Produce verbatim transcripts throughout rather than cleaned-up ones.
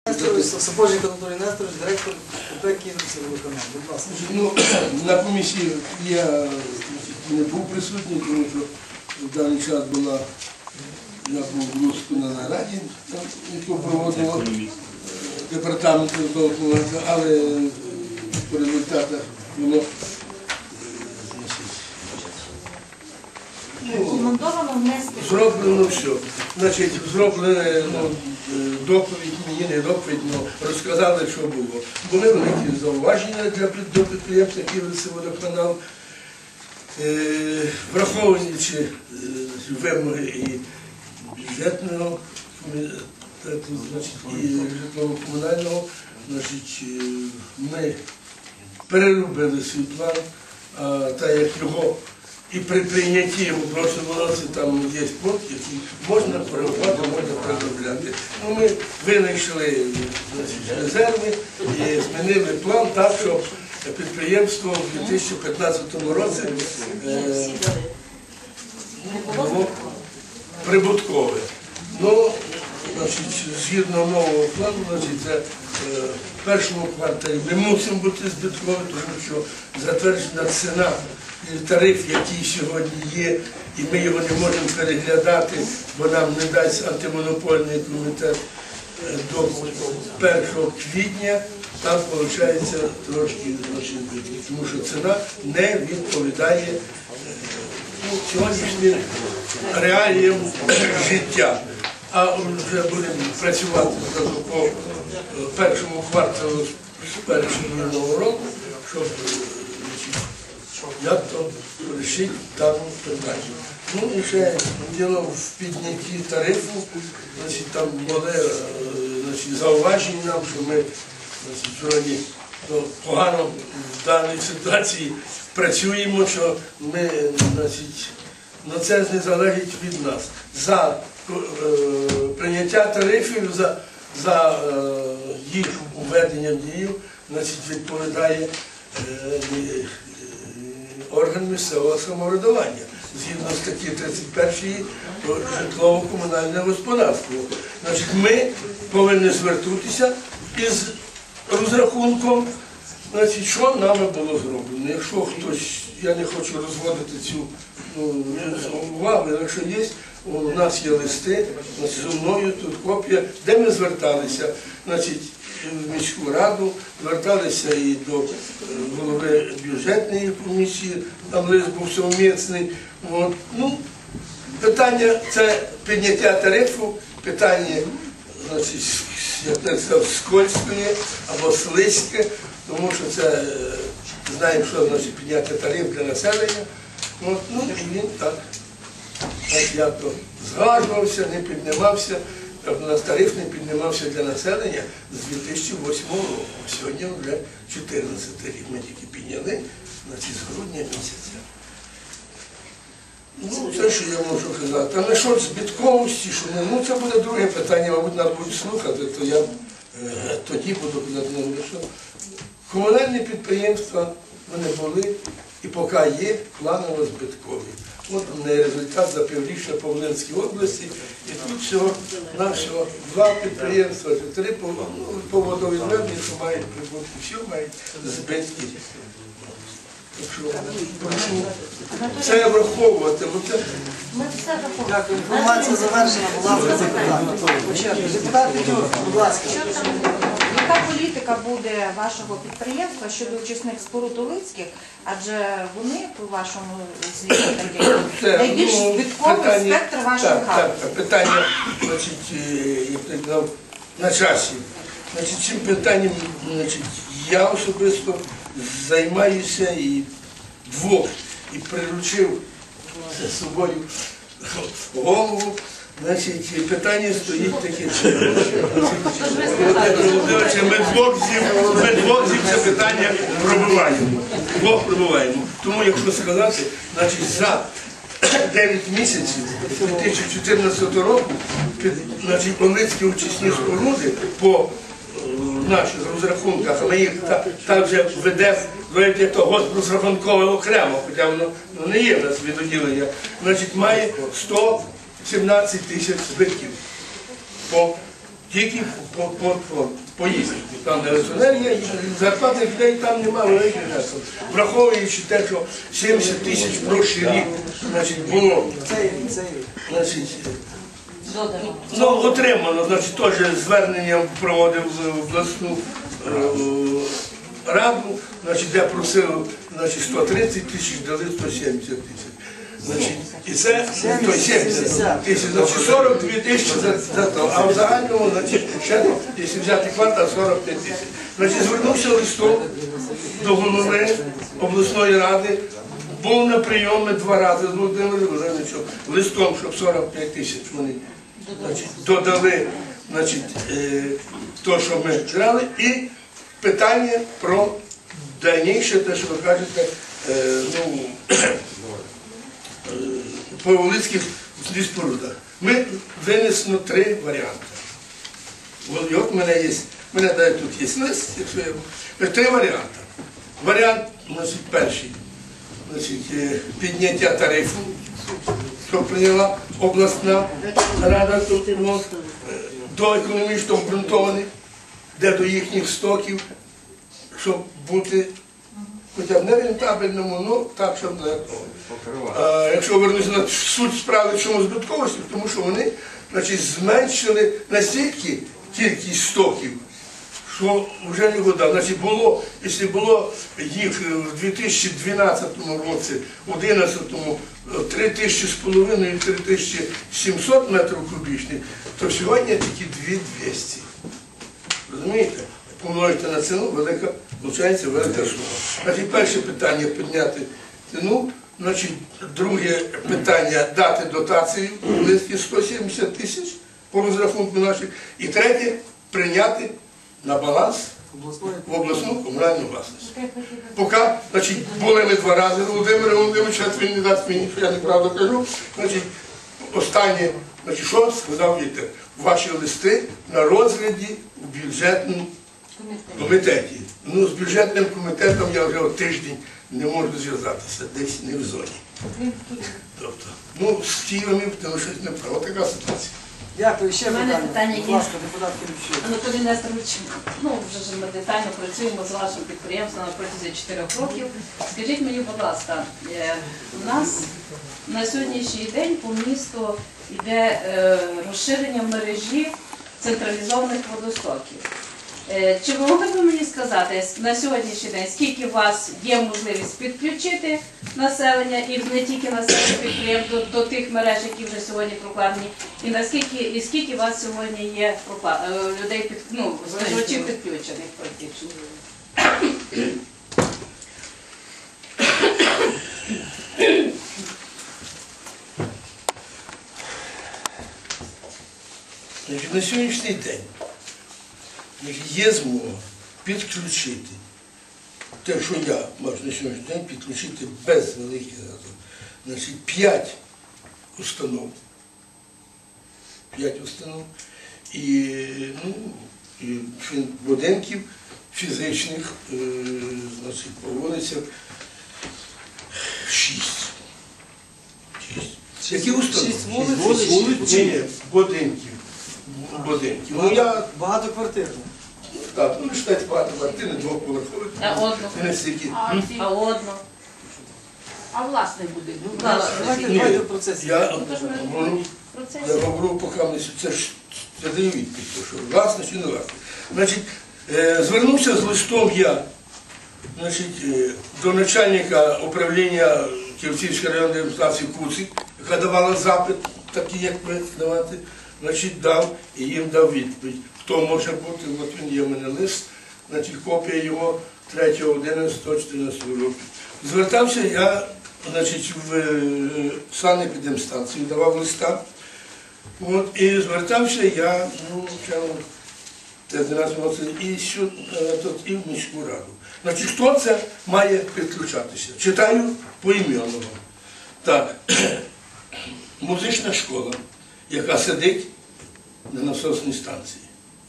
Сапожник Анатолій Несторович, директор КП «Київводоканал». Будь ласка. Ну, на комісії я не був присутній, тому що в даний час була, я був в Луцьку на нараді, яку проводило департамент водоканалу, але по результатах було зроблено все. Значить, зроблено ну, доповідь, мені не доповідь, але розказали, що було. Були великі зауваження для підприємства «Київводоканал», е, враховуючи вимоги і бюджетного комітету, значить, і житлово-комунального, значить, ми переробили свій план, а так як його і при прийнятті його в прошлому році там є пункт, який можна коригувати, можна переробляти. Ну, ми винайшли резерви і змінили план так, щоб підприємство в дві тисячі п'ятнадцятому році е, було прибуткове. Ну, значить, згідно нового плану, значить, це, е, в першому кварталі ми мусимо бути збиткові, тому що затверджена ціна і тариф, який сьогодні є, і ми його не можемо переглядати, бо нам не дасть антимонопольний комітет до першого квітня, там виходить трошки, тому що ціна не відповідає ну, сьогоднішнім реаліям життя. А вже будемо працювати по першому кварталу з першого нового року, щоб як то вирішити дану питання. Ну і ще діло в піднятті тарифу, значить, там були значить, зауваження нам, що ми значить, сьогодні ну, погано в даній ситуації працюємо, що ми, значить, ну, це не залежить від нас. За е, прийняття тарифів, за, за е, їх уведення в дію, значить, відповідає е, орган місцевого самоврядування, згідно статті тридцять першої про житлово-комунальне господарство. Значить, ми повинні звернутися із розрахунком, значить, що нами було зроблено. Якщо хтось, я не хочу розводити цю ну, увагу, якщо є, у нас є листи, значить, зі мною тут копія, де ми зверталися, значить, в міську раду, зверталися і до голови бюджетної комісії, там лист був совмісний. От. Ну, питання це підняття тарифу, питання, значить, як так сказав, скользької або слизьке, тому що це, знаємо, що значить підняти тариф для населення. От. Ну і він так, так як то згадувався, не піднімався. У нас тариф не піднімався для населення з дві тисячі восьмого року. Сьогодні вже чотирнадцятий рік ми тільки підняли, значить, з грудня місяця. Ну, це, що я можу казати. А насчет збитковості, що ми, ну, це буде друге питання, мабуть, треба буде слухати, то я е, тоді буду казати, що комунальні підприємства, вони були і поки є планово збиткові. От результат за півріччя по Волинській області. І тут всього, нам всього два підприємства, три по, ну, по водовідведенню, що мають прибутки, всі мають збитки. Це враховувати. Дякую. Інформація завершена. Будь ласка, запитання. Депутат Петюк, будь ласка. Яка політика буде вашого підприємства щодо очисних споруд Олицьких, адже вони, по вашому звіту, такі найбільш збитковий спектр вашої галузі? Так, питання, значить, як я казав, на часі. Значить, цим питанням, значить, я особисто займаюся і двох, і приручив з собою голову. Значить, питання стоїть таке, ми двох зі це питання пробиваємо. Двох пробиваємо. Тому, якщо сказати, значить, за дев'ять місяців дві тисячі чотирнадцятого року, значить, Олицькі очисні споруди по наших розрахунках, але їх так вже веде, як то госпрозрахункове окремо, хоча воно не є в нас відділення, значить, має сто сімнадцять тисяч збитків по тільки по, по, по поїздку. Там де електроенергія, зарплатних людей там немає великих внесків. Враховуючи те, що сімдесят тисяч прошлий рік, значить, було, Цей рік, цей рік. значить, ну, отримано, значить, теж звернення проводив в обласну е, раду, значить, де просили, значить, сто тридцять тисяч, дали сто сімдесят тисяч. Значить, і це то сімдесят тисяч, значить, сорок дві тисячі за, за то, а в загальному, значить, ще, якщо взяти квартал, сорок п'ять тисяч. Значить, звернувся листом до голови обласної ради, був на прийомі два рази з Володимиром Володимировичем, листом, щоб сорок п'ять тисяч вони, значить, додали, значить, е, то, що ми брали, і питання про дальніше, те, що ви кажете, е, ну, по Волицьких спорудах. Ми винесли три варіанти. От, от мене є, мене дають тут є лист, якщо я три варіанти. Варіант, значить, перший, значить, підняття тарифу, що прийняла обласна рада тут, ну, до економічно обґрунтованих, де до їхніх стоків, щоб бути хоча б не рентабельному, ну так, щоб не. А, якщо вернутися на суть справи, чому збитковості, тому що вони, значить, зменшили настільки кількість стоків, що вже не вода. Значить, було, якщо було їх в дві тисячі дванадцятому році, в дві тисячі одинадцятому три тисячі з половиною, три тисячі сімсот метрів кубічних, то сьогодні тільки дві тисячі двісті. Розумієте? Помножити на ціну, велика, виходить, велика сума. Значить, перше питання підняти ціну, значить, друге питання дати дотацію в листі сто сімдесят тисяч по розрахунку наших, і третє прийняти на баланс в обласну комунальну власність. Поки, значить, були ми два рази, Володимир Володимирович, а він не дасть мені, що я неправду кажу, значить, останнє, значить, що сказав Віктор, ваші листи на розгляді в бюджетному комітеті. Ну, з бюджетним комітетом я вже от тиждень не можу зв'язатися, десь не в зоні. Тобто, ну, з Києвом, тому що не право, така ситуація. Дякую. Ще У мене питання. питання Будь є. ласка, депутат Киричук. Анатолій Несторович, ну вже ж ми детально працюємо з вашим підприємством на протязі чотирьох років. Скажіть мені, будь ласка, е, у нас на сьогоднішній день по місту йде е, розширення мережі централізованих водостоків. Е, Чи ви могли б мені сказати на сьогоднішній день, скільки у вас є можливість підключити населення і не тільки населення підприємств до, до тих мереж, які вже сьогодні прокладені, і наскільки і скільки у вас сьогодні є прокла- е, людей під, ну, споживачів підключених практично? Значить, на сьогоднішній день є змога підключити те, що я можу на сьогоднішній день підключити без великих газів. Значить, п'ять установ. П'ять установ. І, ну, і будинків фізичних, е, значить, по вулицях шість. Шість. Які установи? Шість вулиць? Вулиць? Ні, ні, будинків. Будинків. Ну, я, Багатоквартирно. так, ну, читайте багато квартир, двоповерхових. А одну? І не стільки. А одну? А власний будинок? Ну, Давайте, Ні, давайте в процесі. я Ну, то ж ми говорю, в процесі. я говорю, поки ми це ж це даю відповідь, що власне чи не власне. Значить, е, звернувся з листом я, значить, е, до начальника управління Київської районної адміністрації Куцик, яка давала запит, такий, як ви давати, значить, дав і їм дав відповідь. Хто може бути, от він є в мене лист, значить, копія його третього одинадцятого чотирнадцятого року. Звертався я, значить, в е, санепідемстанцію, давав листа. От, і звертався я, ну, і, сюди, тут, і в міську раду. Значить, хто це має підключатися? Читаю поіменно. Так, музична школа, яка сидить на насосній станції.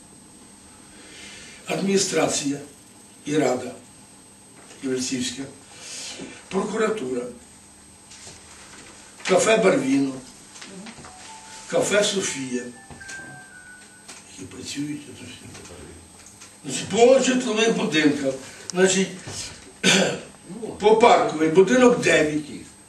Адміністрація і рада Євросійська, прокуратура, кафе Барвіно, кафе Софія які працюють. Значить, по житлових будинках, значить, по Парковій будинок дев'ять.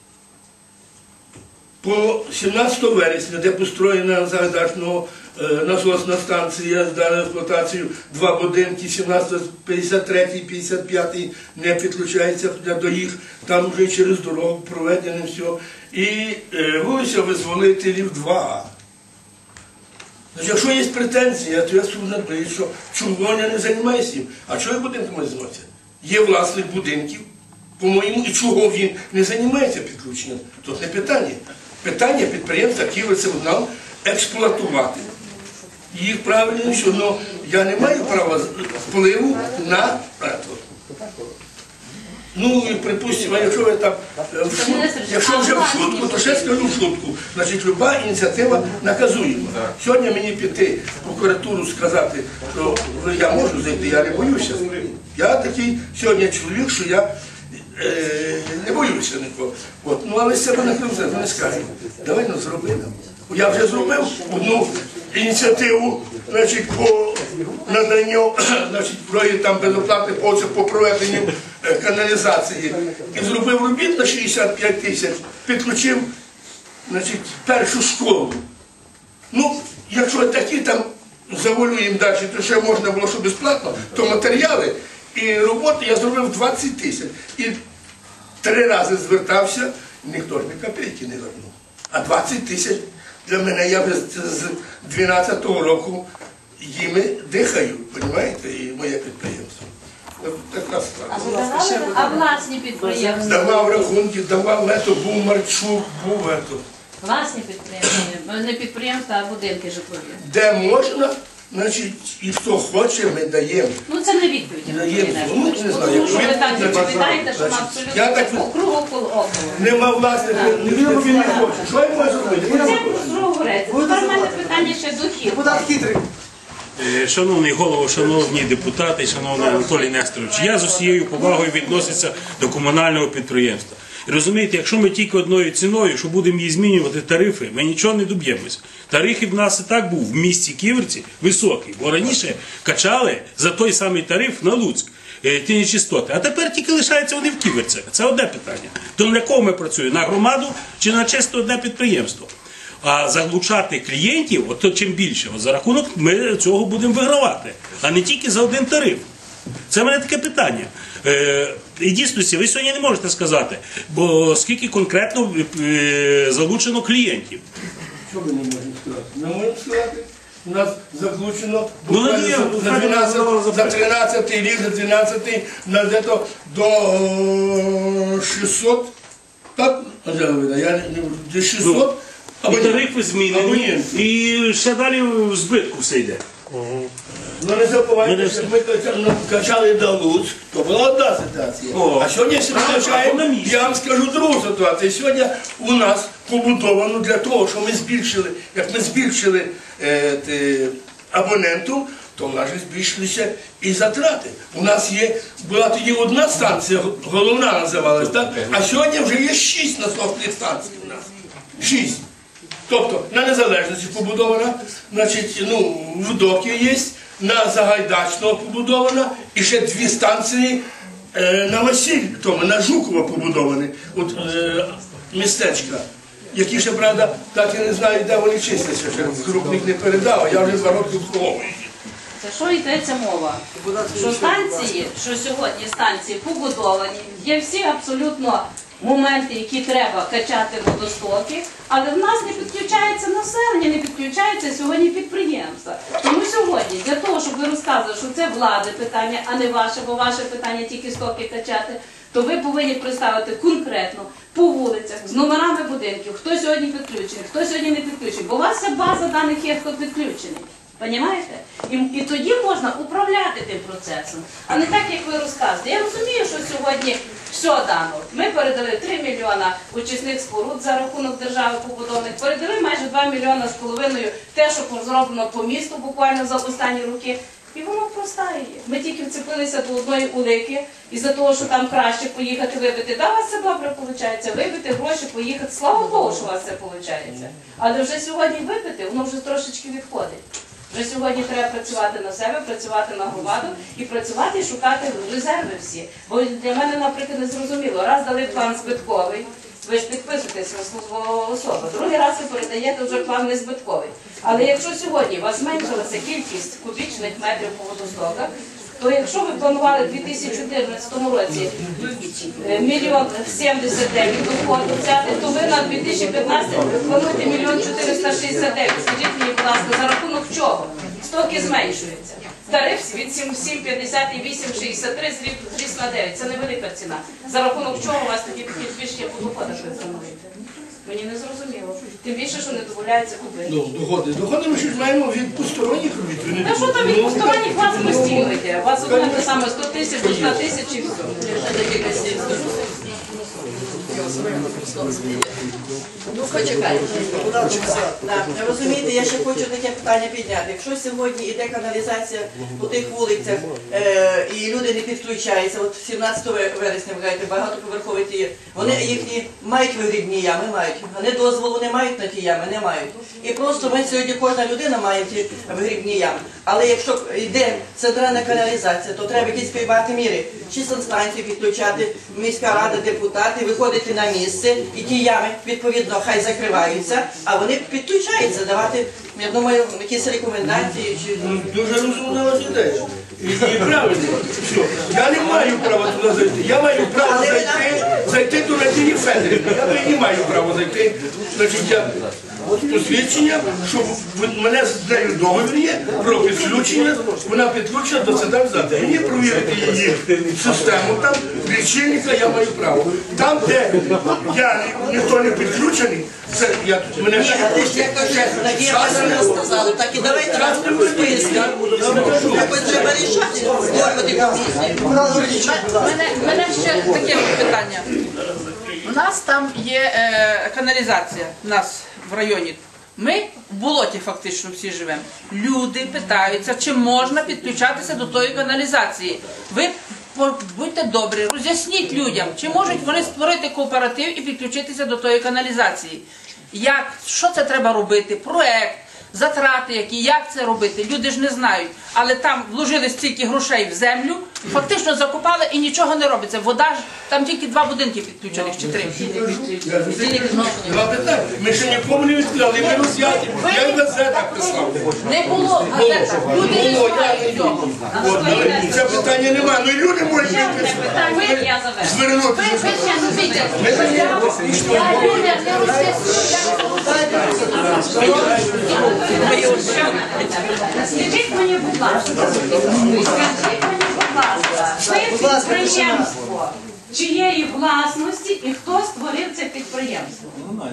По сімнадцятого вересня, де построєна Загайдачного насосна станція, здана в експлуатацію два будинки, сімнадцятого, п'ятдесят третій, п'ятдесят п'ятий не підключається до їх, там вже через дорогу проведено все. І е, вулиця Визволителів два. Значить, якщо є претензія, то я суд напишу, що чого я не займаюся їм. А чого я будинками займаюся? Є власник будинків, по-моєму, і чого він не займається підключенням? Тут не питання. Питання підприємства Київводоканал експлуатувати. Їх правильно, що ну, я не маю права впливу на це. Ну, і припустимо, якщо ви там, в шутку, якщо вже в шутку, то ще скажу в шутку. Значить, люба ініціатива наказуєма. Сьогодні мені піти в прокуратуру сказати, що я можу зайти, я не боюся. Я такий сьогодні чоловік, що я е, не боюся нікого. От. Ну, але з себе накрив, не скажу. Давай ну, зроби нам. Я вже зробив одну ініціативу, значить, по наданню, значить, там безоплатних послуг по проведенню каналізації. І зробив робіт на шістдесят п'ять тисяч, підключив, значить, першу школу. Ну, якщо такі там завалюємо далі, то ще можна було, що безплатно, то матеріали і роботи я зробив двадцять тисяч. І три рази звертався, ніхто ж ні копійки не вернув. А двадцять тисяч для мене, я вже з дванадцятого року їми дихаю, розумієте, і моє підприємство. Така справа. А власні підприємства? Давав рахунки, давав, ето, був Марчук, був ето. Власні підприємства, не підприємства, а будинки житлові. Де можна, значить, і хто хоче, ми даємо. Ну це не відповідь. Даємо. Ну, не знаю, Тому що ви так значить, відповідаєте, що ми значить, я абсолютно так- по кругу около. Нема власника, ніхто не хоче. Що я можу зробити? Це про говорити. Тепер в мене питання ще до хід. Депутат хитрий. Е, Шановний голово, шановні депутати, шановний Анатолій Нестерович, я з усією повагою відноситься до комунального підприємства. І розумієте, якщо ми тільки одною ціною, що будемо її змінювати тарифи, ми нічого не доб'ємося. Тариф в нас і так був в місті Ківерці високий, бо раніше качали за той самий тариф на Луцьк е, ті нечистоти. А тепер тільки лишаються вони в Ківерцях. Це одне питання. То на кого ми працюємо? На громаду чи на чисто одне підприємство? А заглушати клієнтів, от то чим більше, от за рахунок ми цього будемо вигравати, а не тільки за один тариф. Це в мене таке питання. Е, і дійсно, ви сьогодні не можете сказати, бо скільки конкретно е, залучено клієнтів. Що ми не можемо сказати? Ми можемо сказати, у нас заключено Ну, буквально Надія, за, за, Надія дванадцять, задавала за запитання. тринадцятий рік, за дванадцятий, на дето до о, шістсот, так, Анжела, я не, не шістсот, І або тарифи змінені, абонентів. і ще далі в збитку все йде. Ну не забувайте, Ну, не що ми качали, ну, качали до Луцьк, то була одна ситуація. О. А сьогодні, якщо ми А, качаємо, а на місці. я вам скажу другу ситуацію. Сьогодні у нас побудовано для того, що ми збільшили, як ми збільшили е, те, абоненту, то в нас же збільшилися і затрати. У нас є, була тоді одна станція, головна називалась, так? А сьогодні вже є шість насосних станцій у нас. Шість. Тобто на Незалежності побудована, значить, ну, в Докі є, на Загайдачного побудована, і ще дві станції е, на Василь, тому, на Жукова побудовані, от е, містечка, які ще, правда, так я не знаю, де вони чистяться, ще крупник не передав, а я вже два роки вховую. Це що йдеться мова? Що станції, що сьогодні станції побудовані, є всі абсолютно моменти, які треба качати водостоки, але в нас не підключається населення, не підключається сьогодні підприємства. Тому сьогодні, для того, щоб ви розказували, що це влади питання, а не ваше, бо ваше питання тільки стоки качати, то ви повинні представити конкретно по вулицях, з номерами будинків, хто сьогодні підключений, хто сьогодні не підключений. Бо у вас вся база даних є, хто підключений. Понімаєте? І, і тоді можна управляти тим процесом, а не так, як ви розказуєте. Я розумію, що сьогодні все дано. Ми передали три мільйона очисних споруд за рахунок держави побудованих, передали майже два мільйона з половиною те, що зроблено по місту буквально за останні роки. І воно простає. Ми тільки вцепилися до одної улики, із-за того, що там краще поїхати вибити. Да, у вас це добре виходить, вибити гроші, поїхати. Слава Богу, що у вас це виходить. Але вже сьогодні вибити, воно вже трошечки відходить. Вже сьогодні треба працювати на себе, працювати на громаду і працювати і шукати резерви всі. Бо для мене, наприклад, не зрозуміло. Раз дали план збитковий, ви ж підписуєтесь на службова особа. Другий раз ви передаєте вже план незбитковий. Але якщо сьогодні у вас зменшилася кількість кубічних метрів по водостоках, то якщо ви планували в дві тисячі чотирнадцятому році мільйон сімдесят дев'ять доходу взяти, то ви на дві тисячі п'ятнадцятий плануєте мільйон чотириста шістдесят дев'ять. Скажіть мені, будь ласка, за рахунок чого? Стоки зменшуються. Тариф від сім п'ятдесят і вісім шістдесят три зріс на дев'ять. Це невелика ціна. За рахунок чого у вас такі підвищення по доходах ви плануєте? Мені не зрозуміло. Тим більше, що не дозволяється купити. Ну, доходи. Доходи ми щось маємо від посторонніх робіт. Та що там від посторонніх вас постійно йде? У вас одне те саме сто тисяч, до ста тисяч і все. Ну, почекайте. Так, розумієте, я ще хочу таке питання підняти. Якщо сьогодні йде каналізація по тих вулицях е, і люди не підключаються, от сімнадцятого вересня, вважаєте, багатоповерхові ті, вони їхні мають вигрібні ями, мають, вони дозволу не мають на ті ями, не мають. І просто ми сьогодні, кожна людина має ті вигрібні ями. Але якщо йде центральна каналізація, то треба якісь приймати міри. Чи санстанції підключати, міська рада, депутати, виходити на місце, і ті ями, відповідно, хай закриваються, а вони підключаються, давати, я думаю, якісь рекомендації. Чи... Дуже розумна у вас ідея. І, і правильно. Все. Я не маю права туди зайти. Я маю право зайти, зайти до Надії Федорівни. Я не маю права зайти. Значить, я посвідчення, що в мене з нею договір є про підключення, вона підключена до централізації. Мені провірити її систему, там лічильника я маю право. Там, де я ніхто не підключений, це я мене Ні, але ж я кажу, Надія Федорівна сказала, так і давайте час не виступити. якось треба рішати, створювати комісії. Мене, мене ще таке питання. У нас там є е, каналізація, у нас в районі. Ми в болоті фактично всі живемо. Люди питаються, чи можна підключатися до тої каналізації. Ви будьте добрі, роз'ясніть людям, чи можуть вони створити кооператив і підключитися до тої каналізації. Як, що це треба робити, проект, затрати які, як це робити, люди ж не знають. Але там вложили стільки грошей в землю, фактично закопали і нічого не робиться. Вода ж, там тільки два будинки підключених, чи три. Два питання. Ми ще нікому не відкрили, ми роз'яснили. Я в газетах писав. Не було, газета. Люди не знають цього. От, але це питання немає. Ну і люди можуть Питання, я завершу. звернутися. Ви ще не бачите. Я людям не Скажіть мені, будь ласка, скажіть мені, будь ласка, це підприємство чиєї власності і хто створив це підприємство?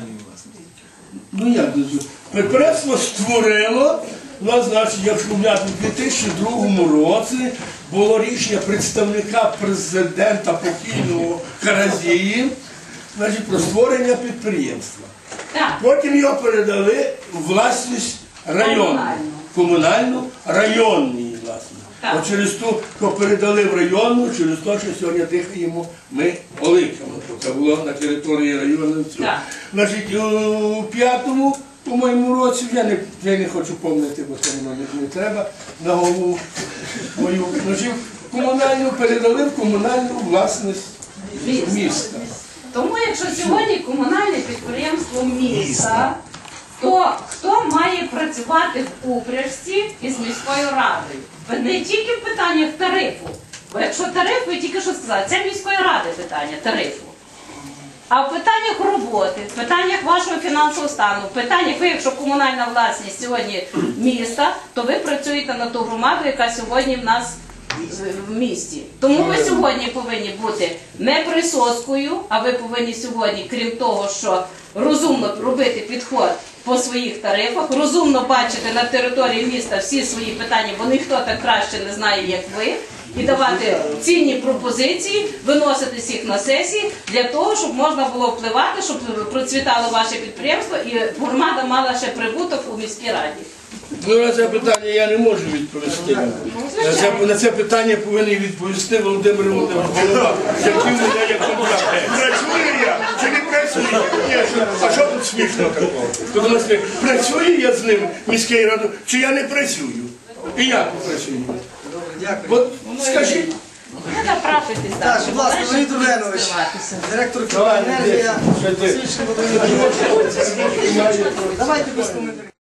Ну як? Підприємство створило, ну, значить, якщо взяти в дві тисячі другому році було рішення представника президента покійного Каразії, значить, про створення підприємства. Так. Потім його передали у власність районну, Комунальну. комунальну, районній власність. Так. От через ту, що передали в районну, через те, що сьогодні дихаємо ми Оликами. Це було на території району. Так. Значить, у п'ятому, по-моєму, році, я не, я не хочу пам'ятати, бо це воно не, не треба, на голову мою. Значить, комунальну передали в комунальну власність міста. Тому якщо сьогодні комунальне підприємство міста, то хто має працювати в упряжці із міською радою? Не тільки в питаннях тарифу. Бо якщо тариф, ви тільки що сказали, це міської ради питання тарифу. А в питаннях роботи, в питаннях вашого фінансового стану, в питаннях, ви, якщо комунальна власність сьогодні міста, то ви працюєте на ту громаду, яка сьогодні в нас в місті. Тому ви сьогодні повинні бути не присоскою, а ви повинні сьогодні, крім того, що розумно робити підход по своїх тарифах, розумно бачити на території міста всі свої питання, бо ніхто так краще не знає, як ви, і давати цінні пропозиції, виносити їх на сесії для того, щоб можна було впливати, щоб процвітало ваше підприємство і громада мала ще прибуток у міській раді. Ну, на це питання я не можу відповісти. На це, на це питання повинен відповісти Володимир Володимирович Голова. Який у мене є контракт. Працюю я чи не працюю? Ні, що, а що тут смішно такого? Тому що працюю я з ним, міський радою, чи я не працюю? І як працюю? От скажіть. Не направитись Так, будь ласка, Леонід Рувенович, директор Київенергія. Давайте без коментарів.